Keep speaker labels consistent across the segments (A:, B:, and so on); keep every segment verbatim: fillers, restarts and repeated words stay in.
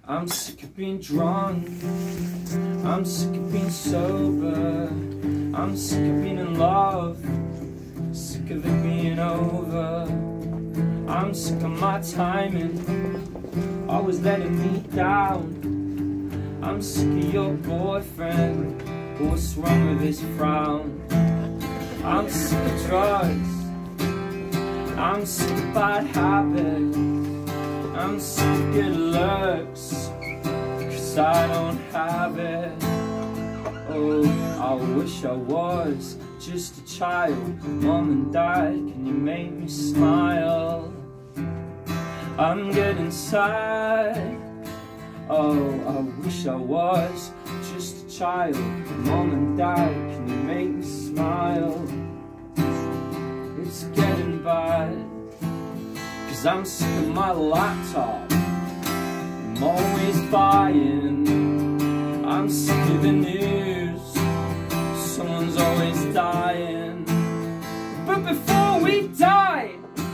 A: I'm sick of being drunk, I'm sick of being sober, I'm sick of being in love, sick of it being over. I'm sick of my timing, always letting me down. I'm sick of your boyfriend, what's wrong with his frown? I'm sick of drugs, I'm sick of bad habits, I'm sick of good looks, cause I don't have it. Oh, I wish I was just a child. Mom and Dad, can you make me smile? I'm getting sad. Oh, I wish I was just a child. Mom and Dad, can you make me smile? It's getting bad, cause I'm sick of my laptop, I'm always buying. I'm sick of the news, someone's always dying. But before we die,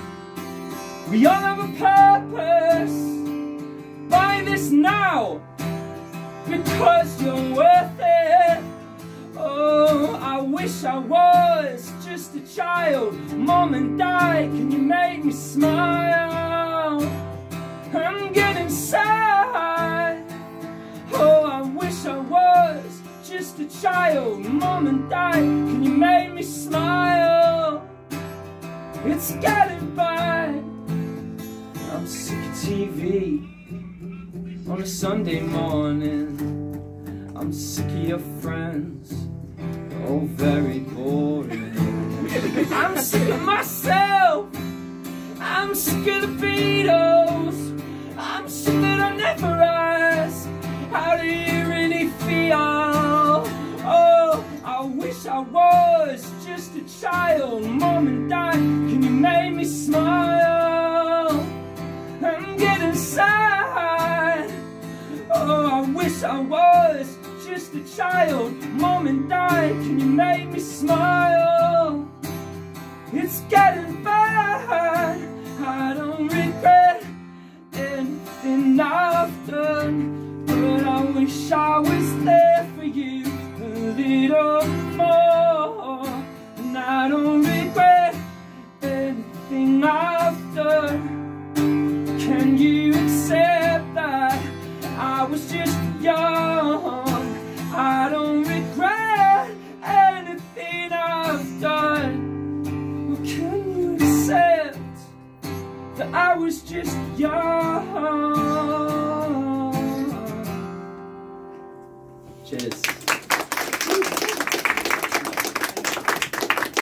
A: we all have a purpose. Buy this now, because you're worth it. Oh, I wish I was just a child. Mom and Dad, can you make me smile? I'm getting sad. Oh, I wish I was just a child. Mom and Dad, can you make me smile? It's getting bad. I'm sick of T V on a Sunday morning. I'm sick of your friends, they're all very boring. I'm sick of myself, I'm sick of the Beatles, I'm sick that I never asked, how do you really feel? Oh, I wish I was just a child. Mom and Dad, can you make me smile? I'm getting sad. Oh, I wish I was just a child. Mom and Dad, can you make me smile? It's getting bad. I don't regret anything I've done, but I wish I was there for you a little more. And I don't regret anything I've done. Can you accept that I was just young? I don't regret anything I've done. Well, can you accept that I was just young? Cheers.